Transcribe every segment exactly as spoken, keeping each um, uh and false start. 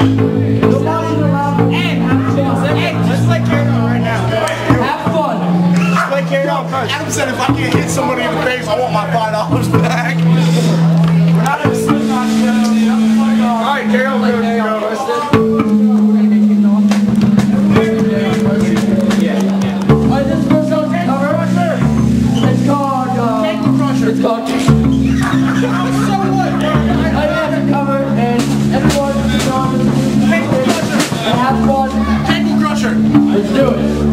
Nobody's allowed. Hey, hey, just play carry on right now. Have fun. Just play carry on first. Adam said if I can't hit somebody in the face, I want my five dollars back. We're not in a slip-knot show. Alright, carry on first. Carry on first. It's called So what? I have it covered and everyone is on and have fun. Table crusher. Let's do it.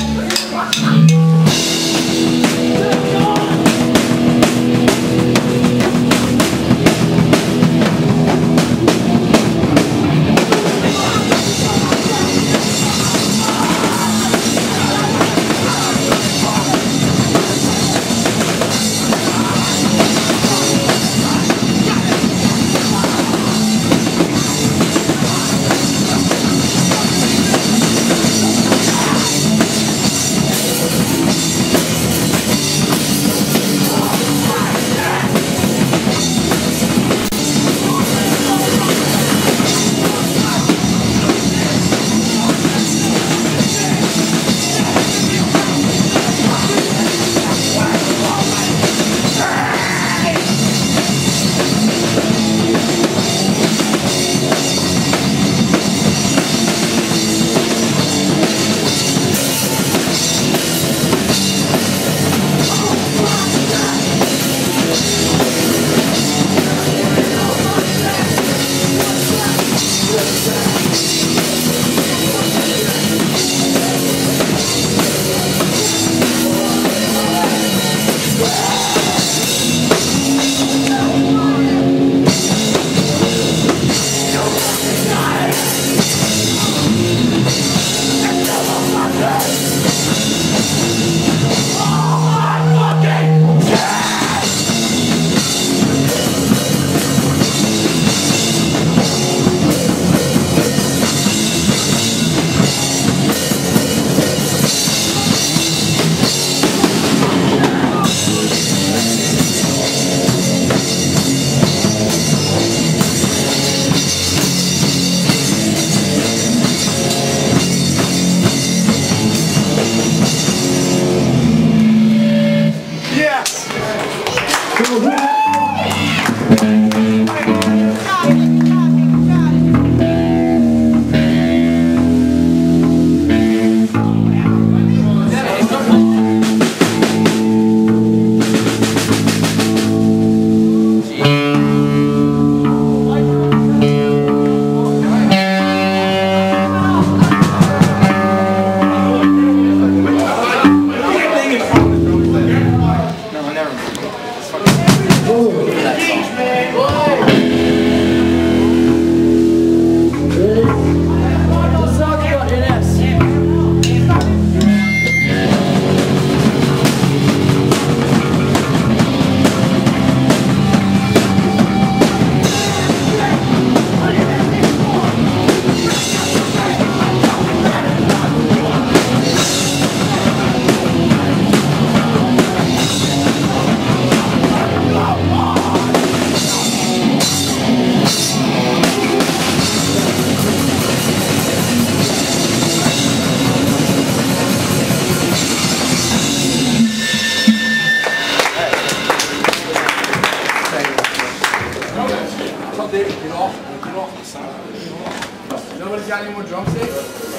Nobody's got any more drumsticks?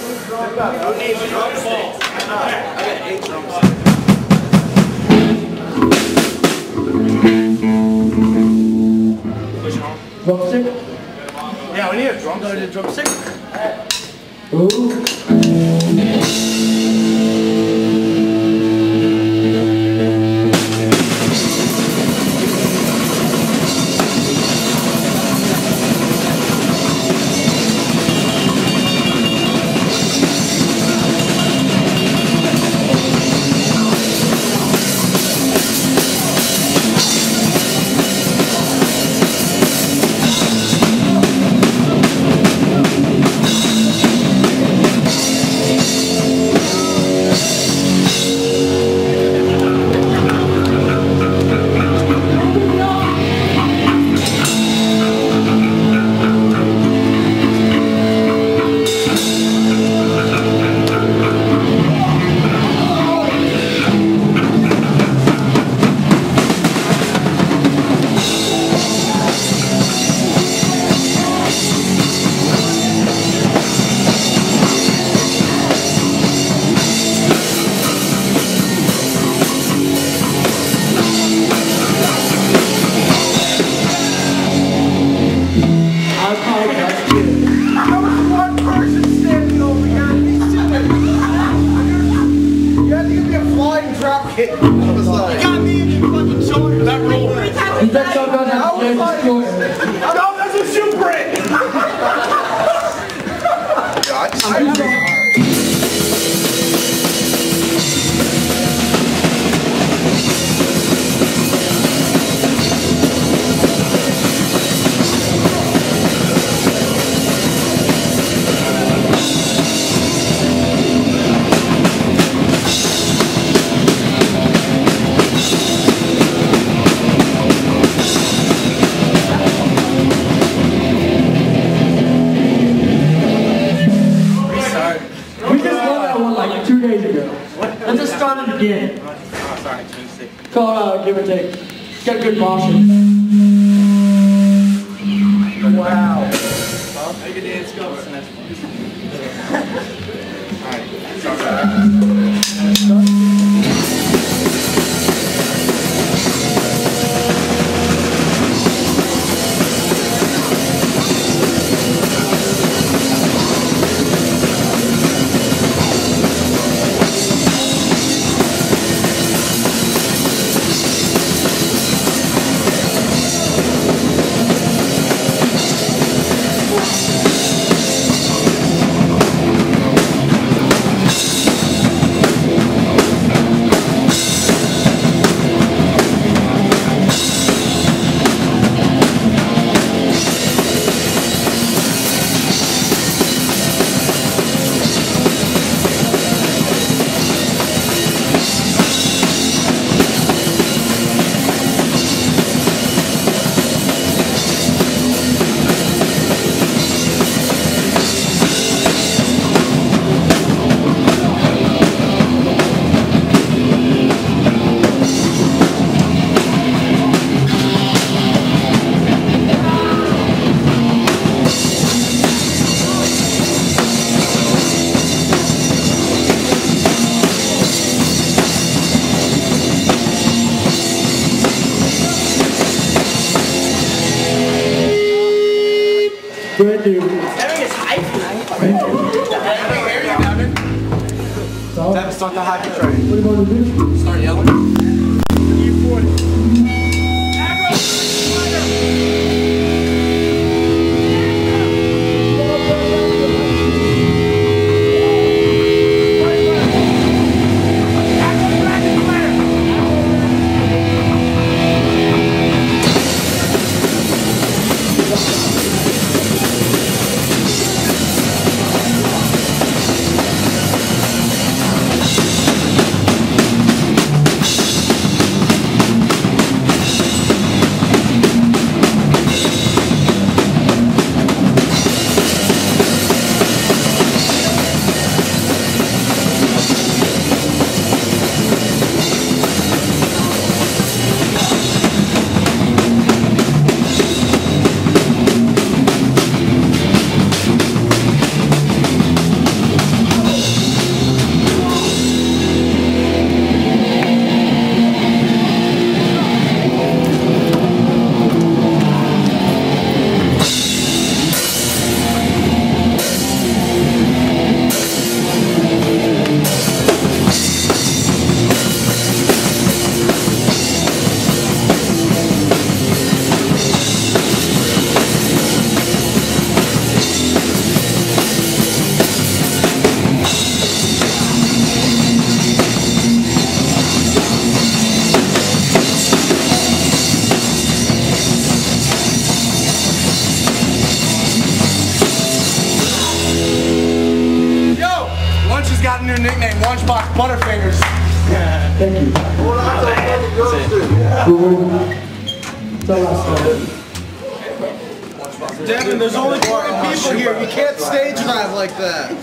I got eight drumsticks. I got eight drumsticks. Drumstick? Yeah, we need a drum. Need a drumstick? Ooh. Hey, what's up? You got me in your fucking shoulder. That roll. He said so goes out there to school. No, that's a shoe print. We just won that one like two days ago. Let's just start it again. Call it out, give or take. Got good motion. Wow. Good dude. Everything is hype. So, Time to start the hockey train. what do you want to do? Start yelling. Got a new nickname, Lunchbox Butterfingers. Thank you. Tell us. Devin, there's only forty people here. You can't stage dive like that.